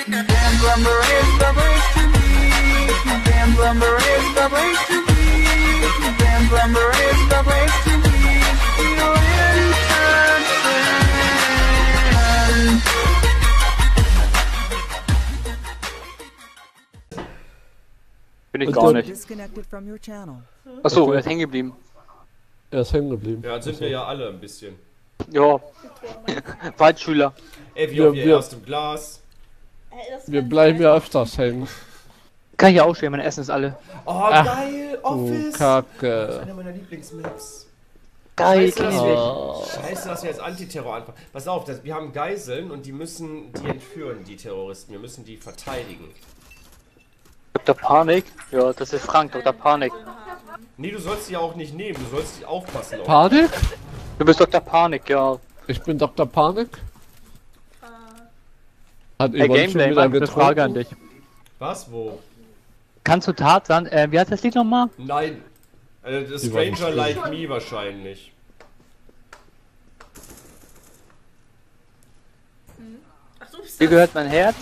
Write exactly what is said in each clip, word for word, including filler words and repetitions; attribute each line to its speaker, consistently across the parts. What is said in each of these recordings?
Speaker 1: Damn lumber is the place to be. Damn lumber is the place to be. Damn lumber is the place to be. You're
Speaker 2: Bin ich gar nicht.
Speaker 3: Disconnected from your channel.
Speaker 2: Achso, er ist hängen geblieben.
Speaker 4: Er ist hängen geblieben.
Speaker 5: Ja, dann sind wir ja alle ein bisschen.
Speaker 2: Ja. Waldschüler.
Speaker 5: Ey, wie
Speaker 4: Wir-
Speaker 5: auf ihr
Speaker 4: wir-
Speaker 5: erstem Glas.
Speaker 4: Wir bleiben ja öfters hängen.
Speaker 2: Kann ich ja auch stehen, mein Essen ist alle.
Speaker 5: Oh,
Speaker 4: Ach,
Speaker 5: geil!
Speaker 4: Du
Speaker 5: Office!
Speaker 4: Kacke.
Speaker 5: Einer meiner Lieblingsmaps.
Speaker 2: Geil,
Speaker 5: Scheiße, dass
Speaker 2: kenn
Speaker 5: wir,
Speaker 2: ich.
Speaker 5: Scheiße, dass wir jetzt Antiterror anfangen. Pass auf, das, wir haben Geiseln und die müssen die entführen, die Terroristen. Wir müssen die verteidigen.
Speaker 2: Doktor Panik? Ja, das ist Frank, Doktor Panik.
Speaker 5: Nee, du sollst die auch nicht nehmen, du sollst die aufpassen. Auf.
Speaker 4: Panik?
Speaker 2: Du bist Doktor Panik, ja.
Speaker 4: Ich bin Doktor Panik. Hat
Speaker 2: Hey,
Speaker 4: Yvonne schon
Speaker 2: Gameplay,
Speaker 4: wieder
Speaker 2: eine Frage an
Speaker 4: getrunken?
Speaker 2: dich.
Speaker 5: Was, wo?
Speaker 2: Kannst du Tarzan, äh, wie heißt das Lied nochmal?
Speaker 5: Nein. Äh, The
Speaker 4: Die war nicht
Speaker 5: Stranger
Speaker 4: drin.
Speaker 5: Like Me wahrscheinlich.
Speaker 6: Ach, du bist
Speaker 2: Wie
Speaker 6: das.
Speaker 2: gehört mein Herz?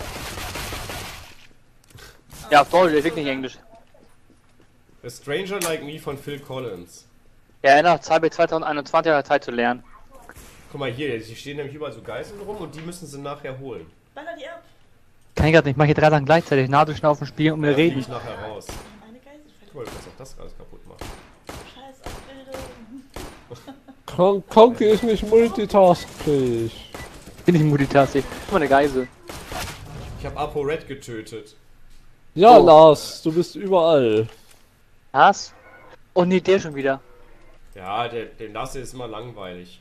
Speaker 2: Ja, auf Deutsch, wirklich nicht Englisch.
Speaker 5: The Stranger Like Me von Phil Collins.
Speaker 2: Ja, erinnert Zeit bis zwanzig einundzwanzig hat er Zeit zu lernen.
Speaker 5: Guck mal hier, hier stehen nämlich überall so Geiseln rum und die müssen sie nachher holen.
Speaker 6: Baller die ab.
Speaker 2: Kann ich grad nicht, ich mach hier drei Sachen gleichzeitig. Nadelschnaufen, spielen und
Speaker 5: Da
Speaker 2: mir
Speaker 5: flieg
Speaker 2: reden.
Speaker 5: ich nachher raus.
Speaker 6: Eine Geisel
Speaker 5: Guck mal, du kannst auch das alles kaputt machen.
Speaker 6: Scheiß Abbildung.
Speaker 4: Kon Konki ist nicht multitaskfähig.
Speaker 2: Bin ich Multitasking. Guck mal, eine Geisel.
Speaker 5: Ich habe Apo Red getötet.
Speaker 4: Ja,
Speaker 2: Oh.
Speaker 4: Lars, du bist überall.
Speaker 2: Was? Oh nee, der schon wieder.
Speaker 5: Ja, der, den Lasse ist immer langweilig.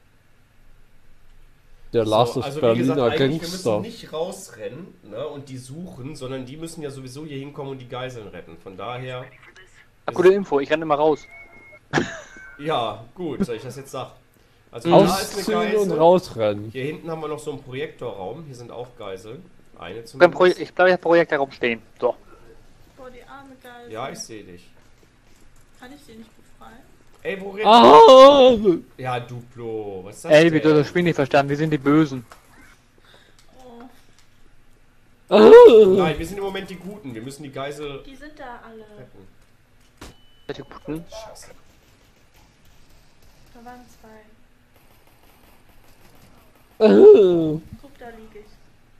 Speaker 4: Der Lars
Speaker 5: So,
Speaker 4: ist
Speaker 5: also wie gesagt,
Speaker 4: Berliner
Speaker 5: eigentlich, wir
Speaker 4: Gangster.
Speaker 5: müssen nicht rausrennen, ne, und die suchen, sondern die müssen ja sowieso hier hinkommen und die Geiseln retten. Von daher,
Speaker 2: Ach, gute Info, ich renne immer raus.
Speaker 5: ja, gut, soll ich das jetzt sagen. Also da ist
Speaker 4: Ausziehen
Speaker 5: eine
Speaker 4: und
Speaker 5: Geisel.
Speaker 4: rausrennen.
Speaker 5: Hier hinten haben wir noch so einen Projektorraum. Hier sind auch Geiseln. Eine
Speaker 2: Beim
Speaker 5: zumindest.
Speaker 2: Pro ich bleibe jetzt Projekt herum stehen. So.
Speaker 6: Boah, die arme Geisel.
Speaker 5: Ja, ich sehe dich.
Speaker 6: Kann ich die nicht befreien?
Speaker 5: Ey, wo redest
Speaker 4: Ah!
Speaker 5: du? Ja, Duplo. Was ist das
Speaker 2: Ey, wie du
Speaker 5: denn?
Speaker 2: das Spiel nicht verstanden, wir sind die Bösen.
Speaker 6: Oh,
Speaker 4: Ah!
Speaker 5: Nein, wir sind im Moment die Guten. Wir müssen die Geisel
Speaker 6: die sind da alle.
Speaker 5: retten.
Speaker 2: Die Guten.
Speaker 5: Scheiße.
Speaker 6: Da waren zwei.
Speaker 4: Ah!
Speaker 6: Guck, da liege ich.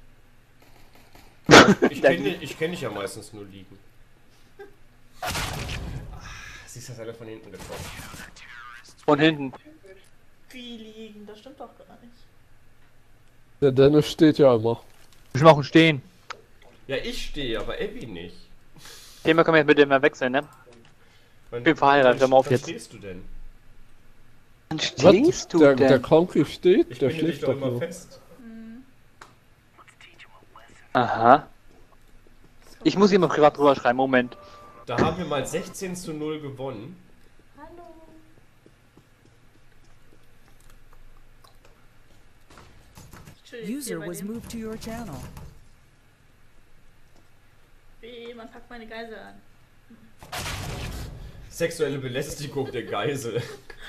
Speaker 5: Ich kenne ich kenn dich ja meistens nur liegen. Ah, siehst du, das alle von hinten gekommen.
Speaker 2: Von hinten.
Speaker 6: Wie liegen? Das stimmt doch gar nicht.
Speaker 4: Der Dennis steht ja immer.
Speaker 2: Wir machen stehen.
Speaker 5: Ja, ich stehe, aber Abby nicht.
Speaker 2: Thema können wir jetzt mit dem mal wechseln, ne?
Speaker 5: Wann,
Speaker 2: bin verheiratet, hör mal auf
Speaker 5: wann
Speaker 2: jetzt.
Speaker 5: stehst du denn?
Speaker 2: Wann
Speaker 4: Was?
Speaker 2: stehst du
Speaker 4: Der,
Speaker 2: denn?
Speaker 4: der Konki steht,
Speaker 5: Ich
Speaker 4: der
Speaker 5: binde dich
Speaker 4: schläft
Speaker 5: doch
Speaker 4: doch
Speaker 5: immer
Speaker 4: nur.
Speaker 5: fest.
Speaker 2: Aha. Ich muss hier mal privat drüber schreiben, Moment.
Speaker 5: Da haben wir mal sechzehn zu null gewonnen.
Speaker 6: Hallo. Entschuldigung,
Speaker 3: User
Speaker 6: bei
Speaker 3: was
Speaker 6: dem-
Speaker 3: moved to your channel.
Speaker 6: Weh, man packt meine Geisel an.
Speaker 5: Sexuelle Belästigung der Geisel.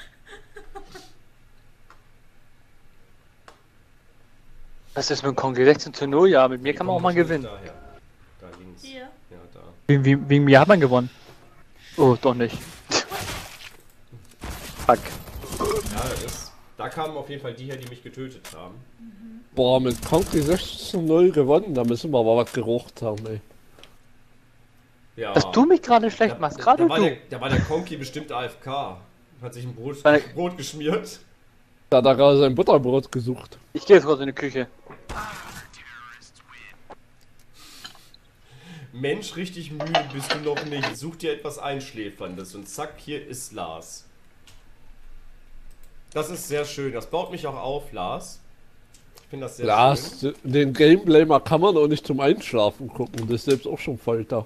Speaker 2: Was ist mit dem Kongi? sechzehn zu null, ja, mit mir kann man auch mal gewinnen.
Speaker 5: Daher. Da links.
Speaker 6: Hier.
Speaker 5: Ja, da.
Speaker 2: Wegen, wegen, wegen mir hat man gewonnen. Oh, doch nicht. Fuck.
Speaker 5: Ja, das ist, da kamen auf jeden Fall die her, die mich getötet haben.
Speaker 4: Boah, mit Konki sechzehn zu null gewonnen, da müssen wir aber was gerucht haben, ey.
Speaker 5: Ja.
Speaker 2: Dass du mich gerade schlecht
Speaker 5: da,
Speaker 2: machst,
Speaker 5: da,
Speaker 2: gerade
Speaker 5: da war
Speaker 2: du.
Speaker 5: der, da war der Konki bestimmt A F K. Hat sich ein Brot,
Speaker 2: Weil-
Speaker 5: Brot geschmiert.
Speaker 4: Da hat er gerade sein Butterbrot gesucht.
Speaker 2: Ich gehe jetzt kurz in die Küche.
Speaker 5: Mensch, richtig müde bist du noch nicht. Such dir etwas Einschläferndes. Und zack, hier ist Lars. Das ist sehr schön. Das baut mich auch auf, Lars. Ich finde das sehr schön.
Speaker 4: Lars, den Gameblamer kann man auch nicht zum Einschlafen gucken, das ist selbst auch schon Folter.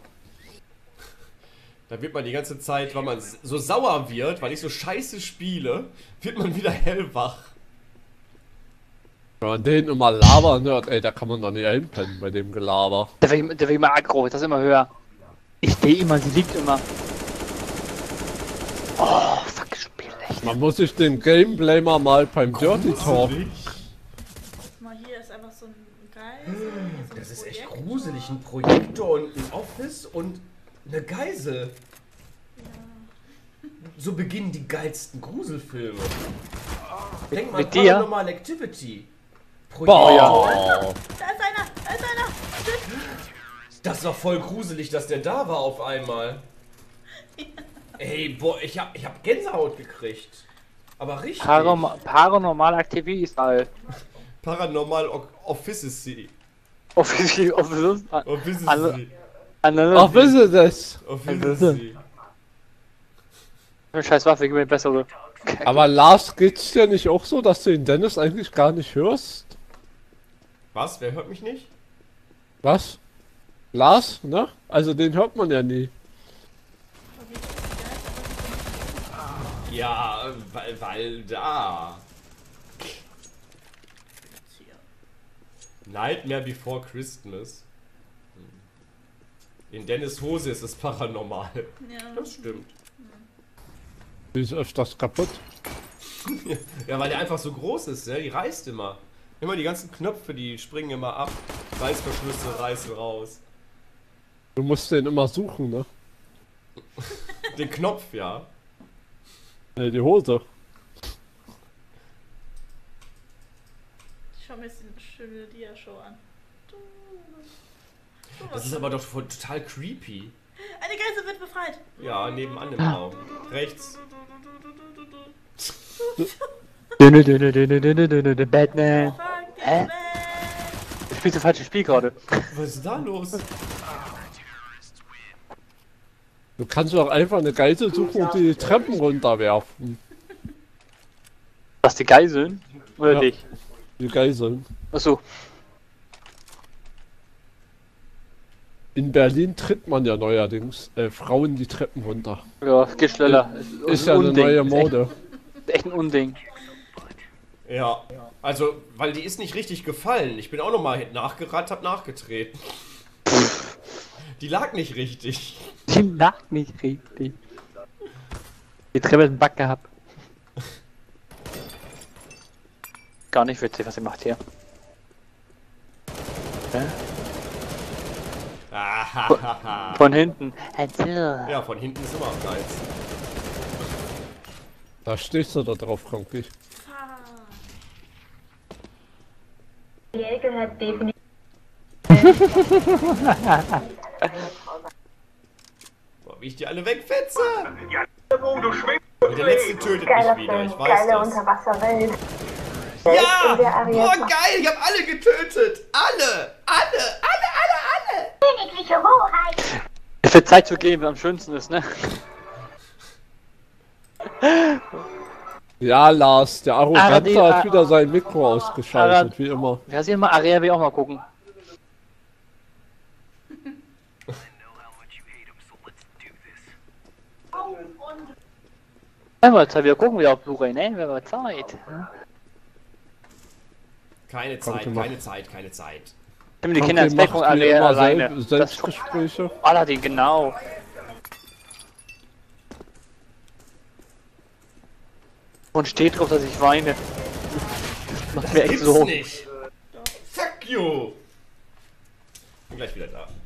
Speaker 5: Da wird man die ganze Zeit, weil man so sauer wird, weil ich so scheiße spiele, wird man wieder hellwach.
Speaker 4: Wenn man den immer labern hört, ey, da kann man doch nicht einpennen bei dem Gelaber.
Speaker 2: Der wird, der wird immer aggro, das ist immer höher. Ich stehe immer, sie liegt immer. Oh, fuck, Spiel echt.
Speaker 4: Man muss sich den Gameblamer mal beim Dirty Talk.
Speaker 6: Guck mal, hier ist einfach so ein Geisel, hier ist
Speaker 5: Das ist echt
Speaker 6: Projekt.
Speaker 5: gruselig. Ein Projektor und ein Office und eine Geisel. So beginnen die geilsten Gruselfilme. Denk mal an
Speaker 2: mit dir?
Speaker 5: Paranormal Activity.
Speaker 4: Boah.
Speaker 6: Da ist einer! Da ist einer!
Speaker 5: Das war voll gruselig, dass der da war auf einmal. Ey, boah, ich hab, ich hab Gänsehaut gekriegt. Aber richtig.
Speaker 2: Param Paranormal Aktivist, all.
Speaker 5: Paranormal O- Officacy.
Speaker 2: Offiziell, offiziell.
Speaker 5: Officacy.
Speaker 4: Ach, wisst ihr das?
Speaker 5: Officacy.
Speaker 2: Scheiß Waffe, gib mir eine bessere.
Speaker 4: Aber Lars, geht's dir nicht auch so, dass du den Dennis eigentlich gar nicht hörst?
Speaker 5: Was? Wer hört mich nicht?
Speaker 4: Was? Lars, ne? Also den hört man ja nie.
Speaker 5: Ja, weil, weil da. Nightmare Before Christmas. In Dennis Hose ist es paranormal.
Speaker 6: Ja.
Speaker 5: Das stimmt.
Speaker 4: Die ist öfters kaputt.
Speaker 5: Ja, weil der einfach so groß ist, ne? Die reißt immer. Immer die ganzen Knöpfe, die springen immer ab. Reißverschlüsse reißen raus.
Speaker 4: Du musst den immer suchen, ne?
Speaker 5: Den Knopf, ja.
Speaker 4: Äh, die Hose.
Speaker 6: Ich schau mir jetzt eine schöne Dia-Show an. Du- du-
Speaker 5: Das ist aber doch voll total creepy.
Speaker 6: Eine Geisel wird befreit!
Speaker 5: Ja, nebenan im Raum. Rechts.
Speaker 2: Dünne, dünne, dünne, dünne, dünne, dünne, Batman.
Speaker 6: Fuck
Speaker 2: Hä?
Speaker 6: this man!
Speaker 2: Du spielst das falsche Spiel gerade.
Speaker 5: Was ist da los?
Speaker 4: Du kannst doch einfach eine Geisel suchen und die Treppen runterwerfen.
Speaker 2: Was, die Geiseln? Oder
Speaker 4: Ja.
Speaker 2: dich?
Speaker 4: Die Geiseln.
Speaker 2: Achso.
Speaker 4: In Berlin tritt man ja neuerdings äh, Frauen die Treppen runter.
Speaker 2: Ja, es geht schneller. Es
Speaker 4: Ist ja eine
Speaker 2: Unding.
Speaker 4: neue
Speaker 2: Ist echt-
Speaker 4: Mode.
Speaker 2: ist echt ein Unding.
Speaker 5: Ja. Also, weil die ist nicht richtig gefallen. Ich bin auch nochmal nachgerannt, hab nachgetreten. Die lag nicht richtig.
Speaker 2: Die lag nicht richtig. Die Treppe hat einen Bug gehabt. Gar nicht witzig, was ihr macht hier. Hä?
Speaker 5: Ahahaha.
Speaker 2: Von hinten.
Speaker 5: Ja, von hinten ist immer am geilsten.
Speaker 4: Da stehst du da drauf, Kronki.
Speaker 7: Der gehört definitiv.
Speaker 5: Boah, wie ich die alle wegfetze. Und der letzte tötet
Speaker 7: Geiler
Speaker 5: mich wieder,
Speaker 7: Film,
Speaker 5: ich weiß
Speaker 7: geile
Speaker 5: das.
Speaker 7: Unterwasserwelt.
Speaker 5: Ja!
Speaker 7: in der Arietta.
Speaker 5: Boah, geil, ich hab alle getötet! Alle! Alle! Alle, alle, alle!
Speaker 7: Königliche Hoheit.
Speaker 2: Es wird Zeit zu gehen, was am schönsten ist, ne?
Speaker 4: Ja, Lars, der Arrogante
Speaker 2: die-
Speaker 4: hat
Speaker 2: ah,
Speaker 4: wieder sein Mikro ausgeschaltet,
Speaker 2: Arad-
Speaker 4: wie immer.
Speaker 2: Wer sieht mal, Area will auch mal gucken. Wenn wir Zeit wieder gucken, wieder auf Blu-ray, ne? Wenn wir Zeit.
Speaker 5: Keine
Speaker 4: Komm,
Speaker 5: Zeit,
Speaker 4: mach.
Speaker 5: keine Zeit, keine Zeit.
Speaker 2: Nimm die
Speaker 4: Kronki
Speaker 2: Kinder ins Bett und
Speaker 4: macht wie
Speaker 2: Area
Speaker 4: immer
Speaker 2: alleine.
Speaker 4: Sel
Speaker 2: Das
Speaker 4: Selbstgespräche.
Speaker 2: Aladdin, genau. Und steht drauf, dass ich weine. Das macht mir echt
Speaker 5: Gibt's
Speaker 2: so.
Speaker 5: nicht! Fuck you! Bin gleich wieder da.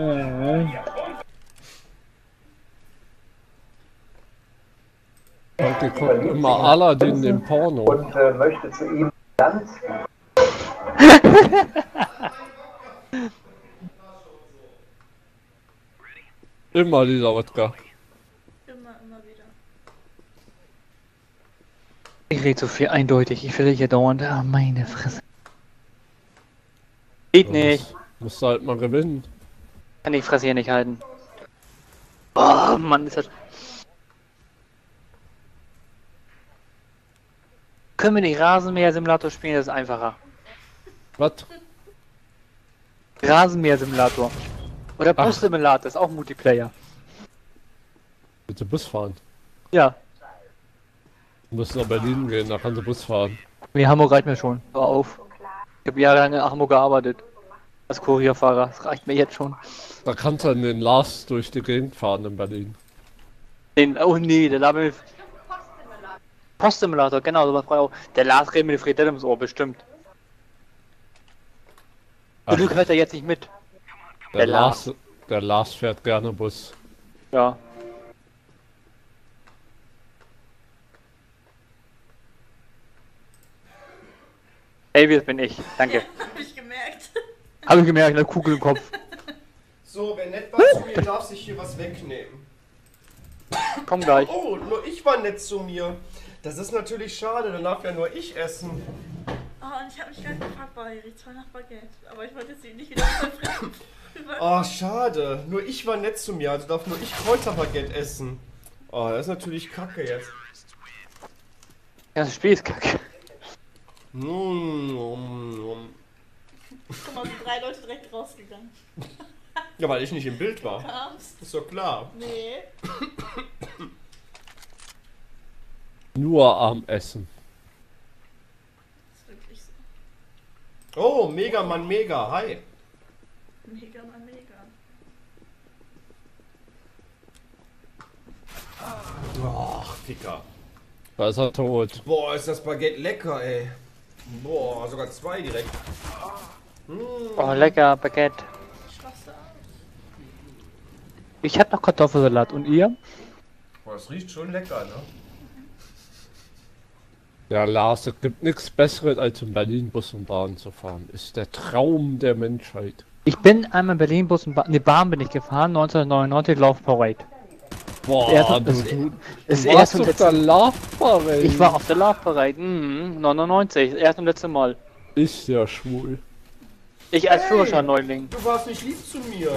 Speaker 4: Kronki guckt immer Aladdin im Porno.
Speaker 8: und äh, möchte zu ihm ganz
Speaker 4: Immer dieser Wodka.
Speaker 6: Immer, immer wieder.
Speaker 2: Ich rede so viel eindeutig, ich will hier dauernd. Ah, meine Fresse. Geht nicht.
Speaker 4: Musst du halt mal gewinnen.
Speaker 2: Kann die Fresse hier nicht halten. Oh Mann, ist das. Können wir nicht Rasenmäher-Simulator spielen? Das ist einfacher.
Speaker 4: Was?
Speaker 2: Rasenmäher-Simulator. Oder
Speaker 4: Ach.
Speaker 2: Bus-Simulator, ist auch Multiplayer.
Speaker 4: Bitte Bus fahren.
Speaker 2: Ja.
Speaker 4: Wir müssen nach Berlin gehen, da kannst du Bus fahren.
Speaker 2: Nee, Hamburg reicht mir schon. Hör auf. Ich habe jahrelang in Hamburg gearbeitet. Als Kurierfahrer. Das reicht mir jetzt schon.
Speaker 4: Da kannst du dann den Lars durch die Gegend fahren in Berlin.
Speaker 2: Den, oh nee, der Label. Postsimulator, genau, sowas brauche ich auch. Der Lars redet mir die Friedel ums Ohr, bestimmt. Zum Glück hört er jetzt nicht mit.
Speaker 4: Der,
Speaker 2: Der
Speaker 4: Lars, der Lars fährt gerne Bus.
Speaker 2: Ja. Ey, das bin ich. Danke.
Speaker 6: Hab ich gemerkt.
Speaker 2: Habe ich gemerkt, eine Kugel im Kopf.
Speaker 5: So, wer nett war zu mir, darf sich hier was wegnehmen.
Speaker 2: Komm gleich.
Speaker 5: Oh, nur ich war nett zu mir. Das ist natürlich schade, dann darf ja nur ich essen.
Speaker 6: Oh, und ich habe mich gerade gefragt, boah, hier riecht's voll nach Baguette. Aber ich wollte sie nicht wieder verfressen.
Speaker 5: Oh, schade. Nur ich war nett zu mir, also darf nur ich Kräuterbaguette essen. Oh, das ist natürlich kacke jetzt.
Speaker 2: Ja, das Spiel ist kacke.
Speaker 5: Mm, mm, mm.
Speaker 6: Guck mal, die drei Leute direkt rausgegangen.
Speaker 5: Ja, weil ich nicht im Bild war.
Speaker 6: Kamst?
Speaker 5: Ist doch klar.
Speaker 6: Nee.
Speaker 4: Nur am Essen.
Speaker 6: Ist wirklich so.
Speaker 5: Oh, Mega Mann Mega, hi.
Speaker 6: Mega, mal mega.
Speaker 5: Ach, Ficker.
Speaker 4: Da ist er tot.
Speaker 5: Boah, ist das Baguette lecker, ey. Boah, sogar zwei direkt.
Speaker 2: Oh, lecker, Baguette.
Speaker 6: Ich raste aus.
Speaker 2: Ich hab noch Kartoffelsalat. Und ihr?
Speaker 5: Boah, das riecht schon lecker, ne?
Speaker 4: Ja, Lars, es gibt nichts Besseres, als in Berlin Bus und Bahn zu fahren. Ist der Traum der Menschheit.
Speaker 2: Ich bin einmal in Berlin Bus und Bahn, ne, Bahn bin ich gefahren, neunzehnhundertneunundneunzig Love Parade.
Speaker 4: Boah,
Speaker 2: Er-
Speaker 4: du,
Speaker 2: es-
Speaker 4: du,
Speaker 2: Es
Speaker 4: du
Speaker 2: ist
Speaker 4: warst
Speaker 2: erst und
Speaker 4: auf
Speaker 2: letzte,
Speaker 4: der Love Parade.
Speaker 2: ich war auf der Love Parade, mhm, neunundneunzig, erst und letzte Mal.
Speaker 4: Ist ja schwul.
Speaker 2: Ich als
Speaker 5: Hey!
Speaker 2: Führerschein-Neuling.
Speaker 5: Du warst nicht lieb zu mir.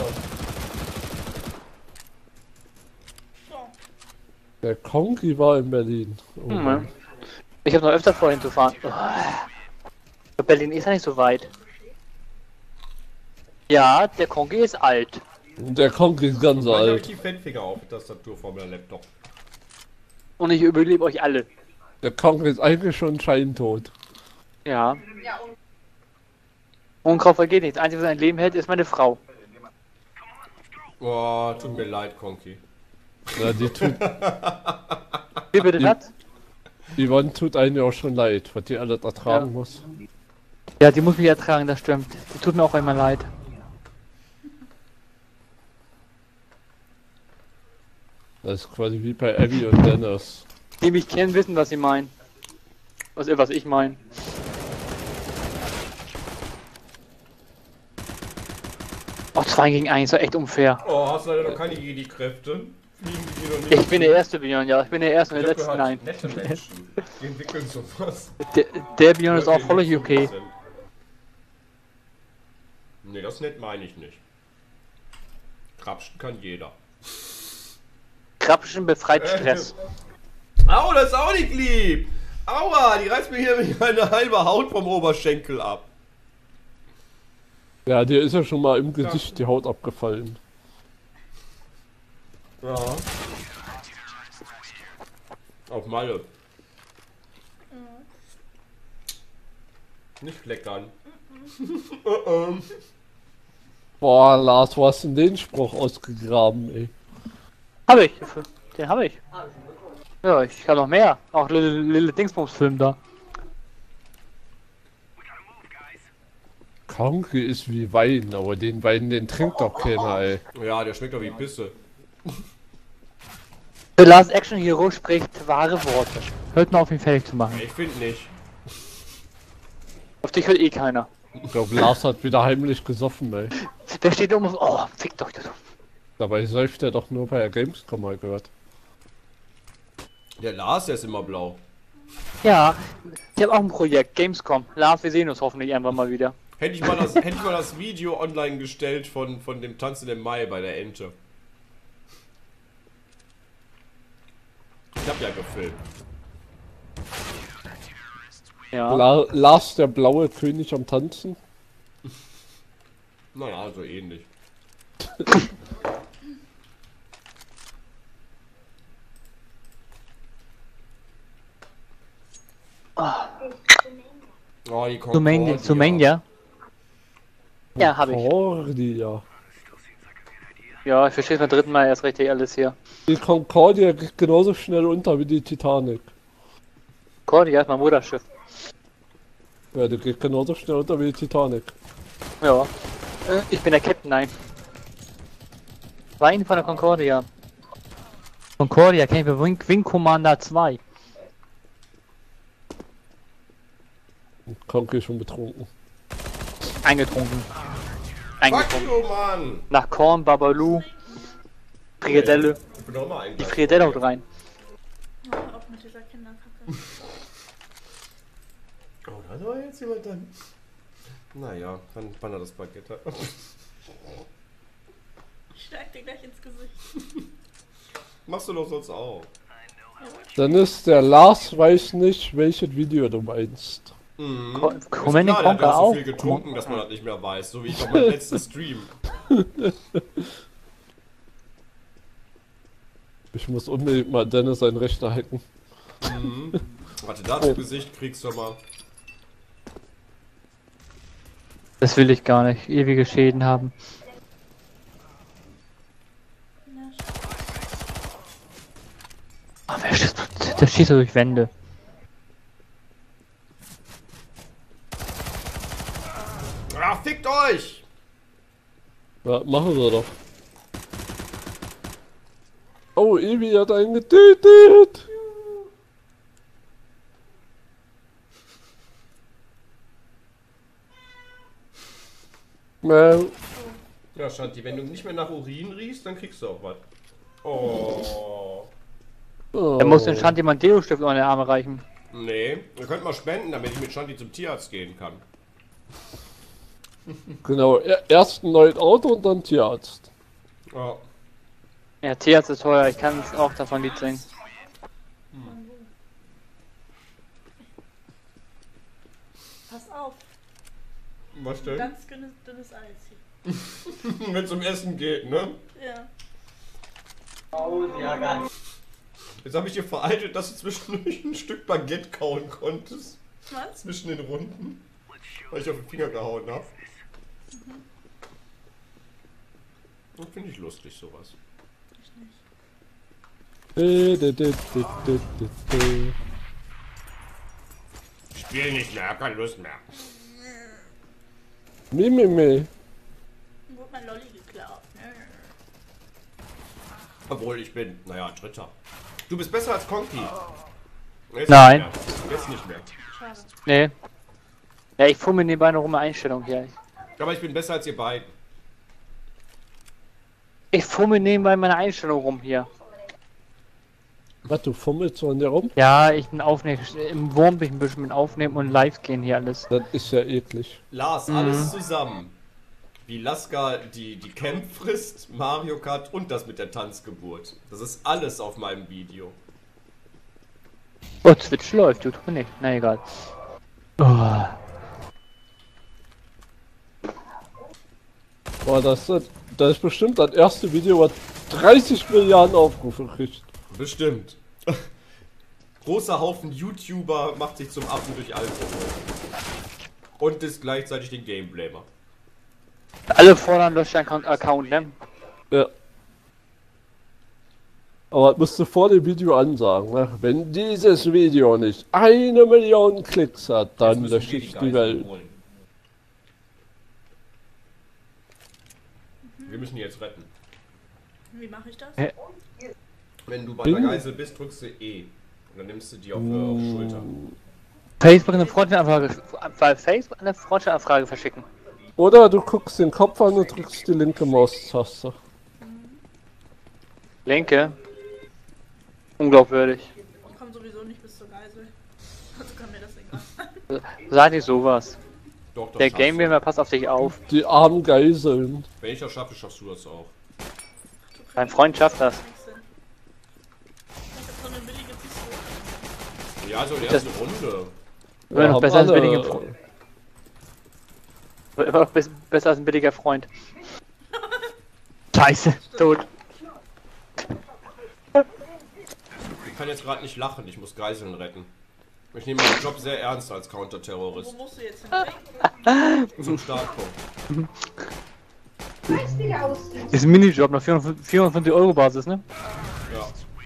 Speaker 6: So.
Speaker 4: Der Konki war in Berlin. Oh
Speaker 2: Mhm.
Speaker 4: Mann.
Speaker 2: Ich habe noch öfter vorhin zu fahren. Oh. Berlin ist ja nicht so weit. Ja, der Konki ist alt.
Speaker 4: Der Konki ist ganz
Speaker 5: Manchmal hab ich
Speaker 4: alt.
Speaker 5: die Fettfinger auf der Tastatur vor meinem Laptop.
Speaker 2: Und ich überlebe euch alle.
Speaker 4: Der Konki ist eigentlich schon scheintot.
Speaker 2: Ja. Unkraut vergeht nichts. Das Einzige, was ein Leben hält, ist meine Frau.
Speaker 5: Oh, tut mir leid, Konki.
Speaker 4: Ja, die tut,
Speaker 2: Wie bitte das?
Speaker 4: Yvonne tut einem ja auch schon leid, was die alles ertragen
Speaker 2: Ja.
Speaker 4: muss.
Speaker 2: Ja, die muss mich ertragen, das stimmt. Die tut mir auch einmal leid.
Speaker 4: Das ist quasi wie bei Abby und Dennis.
Speaker 2: Die mich kennen, wissen, was sie meinen. Was, äh, was ich meine. Oh, zwei gegen eins, war echt unfair.
Speaker 5: Oh, hast leider noch keine Jedi-Kräfte. Fliegen die dir noch nicht.
Speaker 2: Ich bin der erste Björn, ja. Ich bin der erste und
Speaker 5: Ich
Speaker 2: der
Speaker 5: hab
Speaker 2: letzte,
Speaker 5: gehört,
Speaker 2: nein.
Speaker 5: nette Menschen. Die entwickeln sowas.
Speaker 2: Der, der Björn ist auch völlig okay.
Speaker 5: Nee, das nett meine ich nicht. Krapschen kann jeder.
Speaker 2: Krapschen befreit Stress.
Speaker 5: Au, das ist auch nicht lieb! Aua, die reißt mir hier eine halbe Haut vom Oberschenkel ab.
Speaker 4: Ja, dir ist ja schon mal im Gesicht die Haut abgefallen.
Speaker 5: Ja. Auf Malle. Nicht leckern. Ähm.
Speaker 4: Boah, Lars, wo hast du denn den Spruch ausgegraben, ey?
Speaker 2: Hab ich. Den hab ich. Ja, ich kann noch mehr. Auch Lille, Lille Dingsbums Film da.
Speaker 4: Konki ist wie Wein, aber den Wein, den trinkt doch keiner, ey.
Speaker 5: Ja, der schmeckt doch wie Pisse.
Speaker 2: The Last Action Hero spricht wahre Worte. Hört mal auf, ihn fertig zu machen.
Speaker 5: Ich finde nicht.
Speaker 2: Auf dich hört eh keiner.
Speaker 4: Ich glaube, Lars hat wieder heimlich gesoffen, ey.
Speaker 2: Der steht um und oh, fickt euch das.
Speaker 4: Dabei säuft er doch nur bei der Gamescom, mal gehört.
Speaker 5: Der Lars, der ist immer blau.
Speaker 2: Ja, ich habe auch ein Projekt, Gamescom. Lars, wir sehen uns hoffentlich irgendwann mal wieder.
Speaker 5: Hätte ich mal das, hätte ich mal das Video online gestellt von, von dem Tanzen im Mai bei der Ente. Ich hab ja gefilmt.
Speaker 2: Ja.
Speaker 4: La Lars, der blaue König am Tanzen.
Speaker 5: Naja, so ähnlich. Oh, die
Speaker 2: Zumania. Zumania? Ja, habe ich.
Speaker 4: Concordia.
Speaker 2: Ja, ich verstehe beim dritten Mal erst richtig alles hier.
Speaker 4: Die Concordia geht genauso schnell unter wie die Titanic.
Speaker 2: Cordia ist mein Mutterschiff.
Speaker 4: Ja, die geht genauso schnell unter wie die Titanic.
Speaker 2: Ja. Äh, Ich bin der Captain, nein. Wein von der Concordia. Concordia kenne ich für Wing, Wing Commander zwei.
Speaker 4: Konki schon betrunken.
Speaker 2: Eingetrunken.
Speaker 5: Fuck
Speaker 2: Eingetrunken.
Speaker 5: you, Mann!
Speaker 2: Nach Korn, Babalu, Frikadelle.
Speaker 5: Ich bin doch immer
Speaker 2: Die
Speaker 5: eigentlich.
Speaker 2: Frikadelle haut rein.
Speaker 6: Hör auf mit dieser Kinderkacke.
Speaker 5: Oh, da war jetzt jemand dann. Naja, dann wandert das Baguette.
Speaker 6: Ich schlag dir gleich ins Gesicht.
Speaker 5: Machst du doch sonst auch.
Speaker 4: Dann ist der Lars weiß nicht, welches Video du meinst.
Speaker 5: Mhm.
Speaker 2: Ko-
Speaker 5: Ist
Speaker 2: Command
Speaker 5: klar, der hat
Speaker 2: Conquer
Speaker 5: ja so
Speaker 2: auch.
Speaker 5: viel getrunken, dass man das nicht mehr weiß. So wie ich bei meinem letzten Stream.
Speaker 4: Ich muss unbedingt mal Dennis sein Rechter hacken.
Speaker 5: Mhm. Warte, da zu Gesicht kriegst du mal.
Speaker 2: Das will ich gar nicht. Ewige Schäden haben. Oh, wer schießt, der schießt durch Wände.
Speaker 5: Ah, fickt euch!
Speaker 4: Ja, machen wir doch. Oh, Evi hat einen getötet! Man.
Speaker 5: Ja, Shanti, wenn du nicht mehr nach Urin riechst, dann kriegst du auch was. Oh.
Speaker 4: Oh.
Speaker 2: Er muss den Shanti mal einen Deo-Stift unter den Arm reichen.
Speaker 5: Nee, ihr könnt mal spenden, damit ich mit Shanti zum Tierarzt gehen kann.
Speaker 4: Genau, er- erst ein neues Auto und dann Tierarzt.
Speaker 5: Ja.
Speaker 2: Ja, Tierarzt ist teuer. Ich kann es auch davon Lied singen.
Speaker 6: Pass auf,
Speaker 5: Was denn?
Speaker 6: ganz dünnes, dünnes Eis hier.
Speaker 5: Wenn es um Essen geht, ne?
Speaker 6: Ja.
Speaker 5: Jetzt habe ich dir vereitelt, dass du zwischendurch ein Stück Baguette kauen konntest.
Speaker 6: Was?
Speaker 5: Zwischen den Runden. Weil ich auf den Finger gehauen habe. Das finde ich lustig, sowas.
Speaker 6: Ich nicht.
Speaker 4: Dä, dä, dä, dä, dä, dä, dä.
Speaker 5: Ich spiele nicht mehr, keine Lust mehr.
Speaker 4: Mi, mi, mi.
Speaker 6: Wurde mein Lolli geklaut.
Speaker 5: Obwohl ich bin, naja, Dritter. Du bist besser als Conky. Jetzt
Speaker 2: Nein.
Speaker 5: Nicht mehr. Jetzt nicht mehr.
Speaker 6: Schade.
Speaker 2: Nee. Ja, ich fuhr mir nebenbei eine rum Einstellung hier.
Speaker 5: Aber ich bin besser als ihr beiden.
Speaker 2: Ich fuhr mir nebenbei meine Einstellung rum hier.
Speaker 4: Was, du fummelst so an dir rum?
Speaker 2: Ja, ich bin aufnehmen. Im Wurm bin ich ein bisschen mit Aufnehmen und Live gehen hier alles.
Speaker 4: Das ist ja eklig.
Speaker 5: Lars, alles zusammen. Wie Laska die, die Camp frisst, Mario Kart und das mit der Tanzgeburt. Das ist alles auf meinem Video.
Speaker 2: Oh, Twitch läuft, YouTube nicht. Na egal. Oh.
Speaker 4: Boah, das, ist- das ist bestimmt das erste Video, was dreißig Milliarden Aufrufe kriegt.
Speaker 5: Bestimmt. Großer Haufen YouTuber macht sich zum Affen durch Alkohol. Und ist gleichzeitig den Gameblamer.
Speaker 2: Alle fordern löscht deinen Account- Account, ne?
Speaker 4: Ja. Aber das musst du vor dem Video ansagen, ne? Wenn dieses Video nicht eine Million Klicks hat,
Speaker 5: Jetzt
Speaker 4: dann
Speaker 5: müssen
Speaker 4: lösche
Speaker 5: wir
Speaker 4: ich die
Speaker 5: Geiseln
Speaker 4: Welt.
Speaker 5: holen. Wir müssen die jetzt retten.
Speaker 6: Wie mache ich das?
Speaker 2: Hä?
Speaker 5: Wenn du bei
Speaker 4: Ding.
Speaker 5: der Geisel bist, drückst du E. Und dann nimmst du die auf, äh, auf die Schulter.
Speaker 2: Facebook eine Freundschaftsanfrage, bei Facebook eine Freundschaftsanfrage verschicken.
Speaker 4: Oder du guckst den Kopf an und drückst die linke Maustaste.
Speaker 2: Linke. Unglaubwürdig.
Speaker 6: Ich komme sowieso nicht bis zur Geisel. Also kann mir das egal.
Speaker 2: Sag nicht sowas.
Speaker 5: Doch, das
Speaker 2: Der
Speaker 5: schaffst
Speaker 2: Game
Speaker 5: du.
Speaker 2: Gamer passt auf dich auf.
Speaker 4: Die armen Geiseln.
Speaker 5: Wenn ich das schaffe, schaffst du das auch.
Speaker 2: Dein Freund schafft das.
Speaker 6: Ich hab so eine billige Pistole.
Speaker 5: Ja, so die erste Runde.
Speaker 2: Immer noch
Speaker 4: haben
Speaker 2: besser als,
Speaker 4: alle-
Speaker 2: billige Fre- immer noch bes- besser als ein billiger Freund. Scheiße, tot.
Speaker 5: Ich kann jetzt gerade nicht lachen, ich muss Geiseln retten. Ich nehme meinen Job sehr ernst als
Speaker 6: Wo
Speaker 5: Counterterrorist.
Speaker 6: musst du jetzt hin?
Speaker 5: Zum Startpunkt.
Speaker 2: Ist ein Minijob, noch vierhundertfünfzig Euro Basis, ne?
Speaker 5: Ja.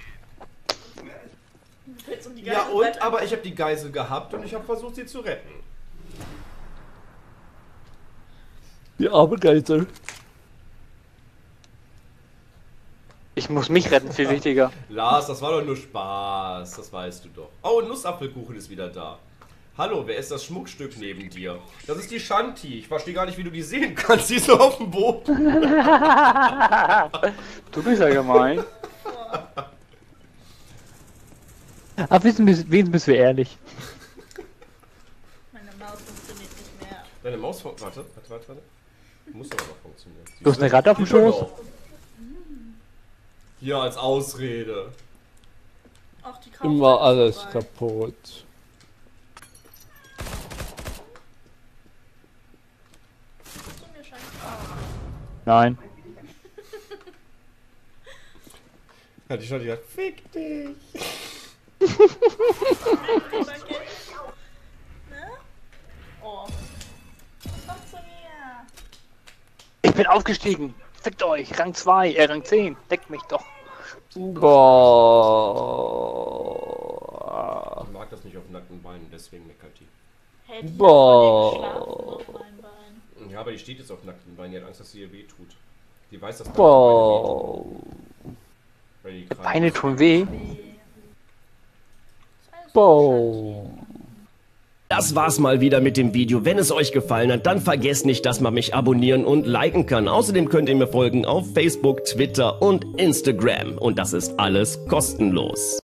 Speaker 6: Jetzt um die
Speaker 5: Ja
Speaker 6: Geisel
Speaker 5: und,
Speaker 6: weiter-
Speaker 5: aber ich habe die Geisel gehabt und ich habe versucht, sie zu retten.
Speaker 4: Die arme Geisel.
Speaker 2: Ich muss mich retten, viel wichtiger.
Speaker 5: Lars, das war doch nur Spaß. Das weißt du doch. Oh, Nussapfelkuchen ist wieder da. Hallo, wer ist das Schmuckstück neben dir? Das ist die Shanti. Ich verstehe gar nicht, wie du die sehen kannst. Die ist so auf dem Boden.
Speaker 2: Du bist ja gemein. Aber wenigstens bist wir ehrlich.
Speaker 6: Meine Maus funktioniert nicht mehr.
Speaker 5: Deine Maus... fun- Warte, warte, warte, warte. Muss aber noch funktionieren.
Speaker 2: Du hast eine Ratte auf dem Schoß?
Speaker 5: Hier als Ausrede.
Speaker 6: Auch die Kaufzeit
Speaker 4: Immer
Speaker 6: ist
Speaker 4: alles
Speaker 6: vorbei.
Speaker 4: kaputt.
Speaker 6: Zu mir scheint auch.
Speaker 2: Nein.
Speaker 5: Hat die Shanti gesagt, fick dich.
Speaker 6: Ne? Oh. Komm zu mir.
Speaker 2: Ich bin aufgestiegen. Fickt euch. Rang zwei, äh, Rang zehn. Deckt mich doch.
Speaker 4: Boah.
Speaker 5: Ich mag das nicht auf nackten Beinen, deswegen meckert die.
Speaker 6: Hätte ich
Speaker 4: Boah.
Speaker 6: ja vor dir geschlafen auf meinem Bein.
Speaker 5: Ja, aber die steht jetzt auf nackten Beinen. Die hat Angst, dass sie ihr weh tut. Die weiß, dass nackte
Speaker 4: Boah.
Speaker 5: Beine wehtun. Wenn die krank
Speaker 2: Beine
Speaker 5: ist.
Speaker 2: tun weh.
Speaker 4: Boah.
Speaker 9: Das war's mal wieder mit dem Video. Wenn es euch gefallen hat, dann vergesst nicht, dass man mich abonnieren und liken kann. Außerdem könnt ihr mir folgen auf Facebook, Twitter und Instagram. Und das ist alles kostenlos.